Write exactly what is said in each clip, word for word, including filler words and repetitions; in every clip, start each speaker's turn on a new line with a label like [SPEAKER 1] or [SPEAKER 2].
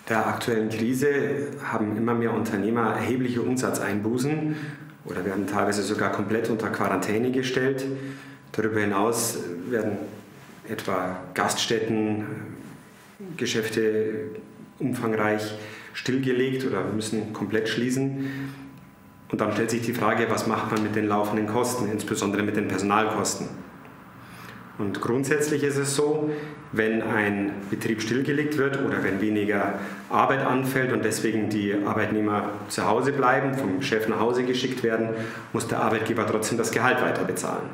[SPEAKER 1] der aktuellen Krise haben immer mehr Unternehmer erhebliche Umsatzeinbußen oder werden teilweise sogar komplett unter Quarantäne gestellt. Darüber hinaus werden etwa Gaststätten, Geschäfte umfangreich stillgelegt oder müssen komplett schließen. Und dann stellt sich die Frage, was macht man mit den laufenden Kosten, insbesondere mit den Personalkosten. Und grundsätzlich ist es so, wenn ein Betrieb stillgelegt wird oder wenn weniger Arbeit anfällt und deswegen die Arbeitnehmer zu Hause bleiben, vom Chef nach Hause geschickt werden, muss der Arbeitgeber trotzdem das Gehalt weiter bezahlen.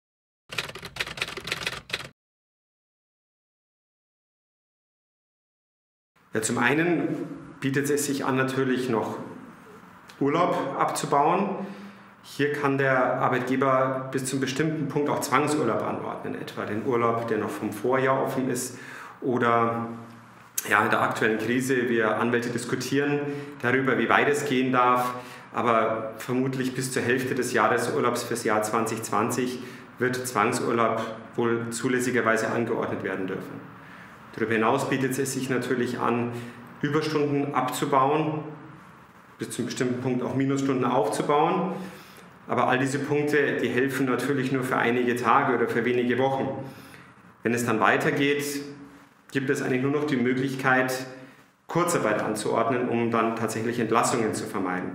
[SPEAKER 1] Ja, zum einen bietet es sich an, natürlich noch Urlaub abzubauen. Hier kann der Arbeitgeber bis zu einem bestimmten Punkt auch Zwangsurlaub anordnen, etwa den Urlaub, der noch vom Vorjahr offen ist, oder ja, in der aktuellen Krise, wir Anwälte diskutieren darüber, wie weit es gehen darf, aber vermutlich bis zur Hälfte des Jahresurlaubs fürs Jahr zwanzig zwanzig wird Zwangsurlaub wohl zulässigerweise angeordnet werden dürfen. Darüber hinaus bietet es sich natürlich an, Überstunden abzubauen, bis zu einem bestimmten Punkt auch Minusstunden aufzubauen. Aber all diese Punkte, die helfen natürlich nur für einige Tage oder für wenige Wochen. Wenn es dann weitergeht, gibt es eigentlich nur noch die Möglichkeit, Kurzarbeit anzuordnen, um dann tatsächlich Entlassungen zu vermeiden.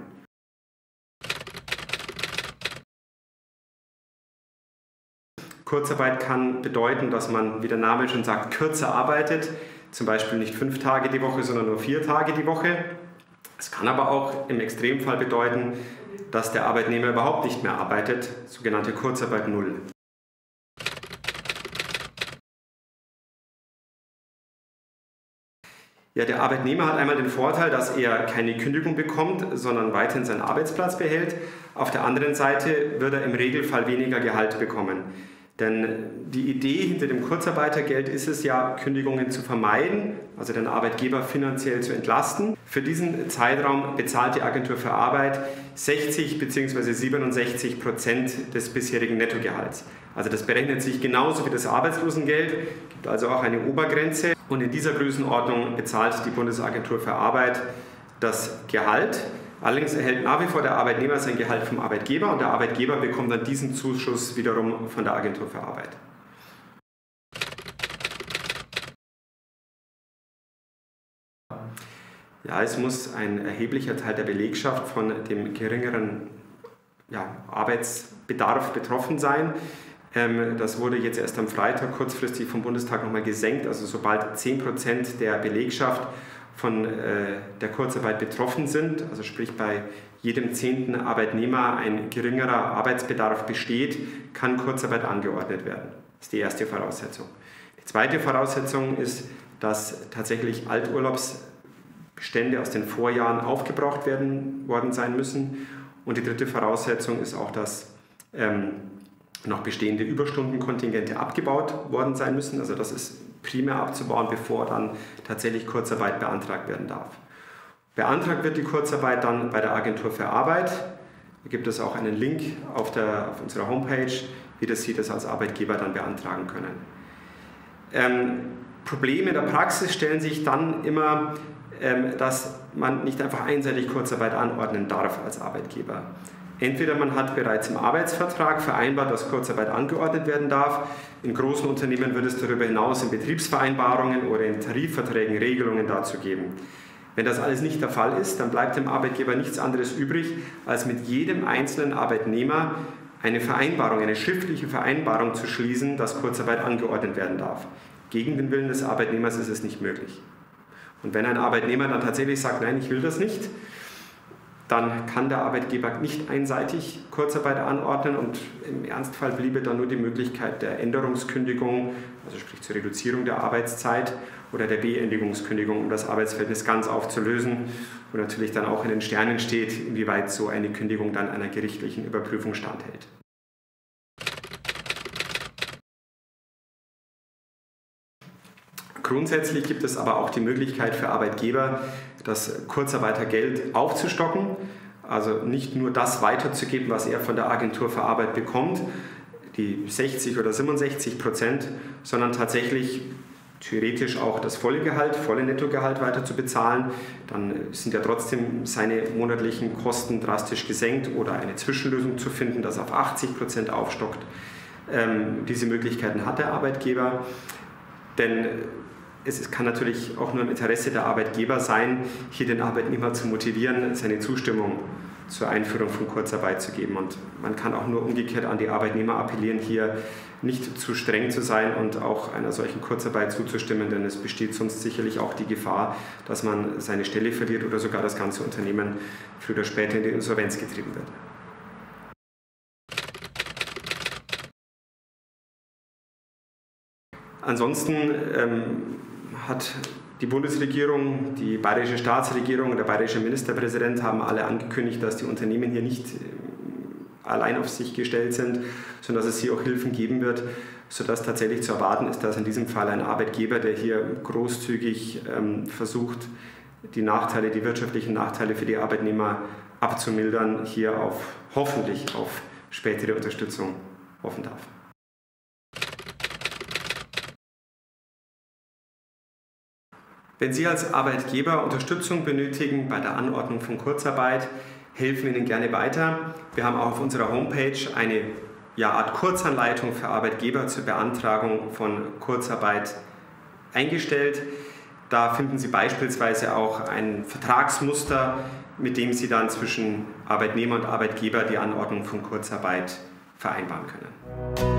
[SPEAKER 1] Kurzarbeit kann bedeuten, dass man, wie der Name schon sagt, kürzer arbeitet, zum Beispiel nicht fünf Tage die Woche, sondern nur vier Tage die Woche. Es kann aber auch im Extremfall bedeuten, dass der Arbeitnehmer überhaupt nicht mehr arbeitet, sogenannte Kurzarbeit null. Ja, der Arbeitnehmer hat einmal den Vorteil, dass er keine Kündigung bekommt, sondern weiterhin seinen Arbeitsplatz behält. Auf der anderen Seite wird er im Regelfall weniger Gehalt bekommen. Denn die Idee hinter dem Kurzarbeitergeld ist es ja, Kündigungen zu vermeiden, also den Arbeitgeber finanziell zu entlasten. Für diesen Zeitraum bezahlt die Agentur für Arbeit sechzig bzw. siebenundsechzig Prozent des bisherigen Nettogehalts. Also das berechnet sich genauso wie das Arbeitslosengeld, gibt also auch eine Obergrenze. Und in dieser Größenordnung bezahlt die Bundesagentur für Arbeit das Gehalt. Allerdings erhält nach wie vor der Arbeitnehmer sein Gehalt vom Arbeitgeber und der Arbeitgeber bekommt dann diesen Zuschuss wiederum von der Agentur für Arbeit. Ja, es muss ein erheblicher Teil der Belegschaft von dem geringeren ja, Arbeitsbedarf betroffen sein. Ähm, das wurde jetzt erst am Freitag kurzfristig vom Bundestag nochmal gesenkt. Also sobald zehn Prozent der Belegschaft von äh, der Kurzarbeit betroffen sind, also sprich bei jedem zehnten Arbeitnehmer ein geringerer Arbeitsbedarf besteht, kann Kurzarbeit angeordnet werden. Das ist die erste Voraussetzung. Die zweite Voraussetzung ist, dass tatsächlich Alturlaubsbestände aus den Vorjahren aufgebraucht werden worden sein müssen. Und die dritte Voraussetzung ist auch, dass ähm, noch bestehende Überstundenkontingente abgebaut worden sein müssen. Also das ist primär abzubauen, bevor dann tatsächlich Kurzarbeit beantragt werden darf. Beantragt wird die Kurzarbeit dann bei der Agentur für Arbeit. Da gibt es auch einen Link auf, der, auf unserer Homepage, wie das Sie das als Arbeitgeber dann beantragen können. Ähm, Probleme in der Praxis stellen sich dann immer, ähm, dass man nicht einfach einseitig Kurzarbeit anordnen darf als Arbeitgeber. Entweder man hat bereits im Arbeitsvertrag vereinbart, dass Kurzarbeit angeordnet werden darf. In großen Unternehmen wird es darüber hinaus in Betriebsvereinbarungen oder in Tarifverträgen Regelungen dazu geben. Wenn das alles nicht der Fall ist, dann bleibt dem Arbeitgeber nichts anderes übrig, als mit jedem einzelnen Arbeitnehmer eine Vereinbarung, eine schriftliche Vereinbarung zu schließen, dass Kurzarbeit angeordnet werden darf. Gegen den Willen des Arbeitnehmers ist es nicht möglich. Und wenn ein Arbeitnehmer dann tatsächlich sagt, nein, ich will das nicht, dann kann der Arbeitgeber nicht einseitig Kurzarbeit anordnen und im Ernstfall bliebe dann nur die Möglichkeit der Änderungskündigung, also sprich zur Reduzierung der Arbeitszeit oder der Beendigungskündigung, um das Arbeitsverhältnis ganz aufzulösen, wo natürlich dann auch in den Sternen steht, inwieweit so eine Kündigung dann einer gerichtlichen Überprüfung standhält. Grundsätzlich gibt es aber auch die Möglichkeit für Arbeitgeber, das Kurzarbeitergeld aufzustocken, also nicht nur das weiterzugeben, was er von der Agentur für Arbeit bekommt, die sechzig oder siebenundsechzig Prozent, sondern tatsächlich theoretisch auch das volle Gehalt, volle Nettogehalt weiter zu bezahlen. Dann sind ja trotzdem seine monatlichen Kosten drastisch gesenkt oder eine Zwischenlösung zu finden, das auf achtzig Prozent aufstockt. Ähm, diese Möglichkeiten hat der Arbeitgeber, denn es kann natürlich auch nur im Interesse der Arbeitgeber sein, hier den Arbeitnehmer zu motivieren, seine Zustimmung zur Einführung von Kurzarbeit zu geben. Und man kann auch nur umgekehrt an die Arbeitnehmer appellieren, hier nicht zu streng zu sein und auch einer solchen Kurzarbeit zuzustimmen, denn es besteht sonst sicherlich auch die Gefahr, dass man seine Stelle verliert oder sogar das ganze Unternehmen früher oder später in die Insolvenz getrieben wird. Ansonsten ähm, hat die Bundesregierung, die bayerische Staatsregierung und der bayerische Ministerpräsident haben alle angekündigt, dass die Unternehmen hier nicht allein auf sich gestellt sind, sondern dass es hier auch Hilfen geben wird, sodass tatsächlich zu erwarten ist, dass in diesem Fall ein Arbeitgeber, der hier großzügig ähm, versucht, die Nachteile, die wirtschaftlichen Nachteile für die Arbeitnehmer abzumildern, hier auf hoffentlich auf spätere Unterstützung hoffen darf. Wenn Sie als Arbeitgeber Unterstützung benötigen bei der Anordnung von Kurzarbeit, helfen wir Ihnen gerne weiter. Wir haben auch auf unserer Homepage eine ja, Art Kurzanleitung für Arbeitgeber zur Beantragung von Kurzarbeit eingestellt. Da finden Sie beispielsweise auch ein Vertragsmuster, mit dem Sie dann zwischen Arbeitnehmer und Arbeitgeber die Anordnung von Kurzarbeit vereinbaren können.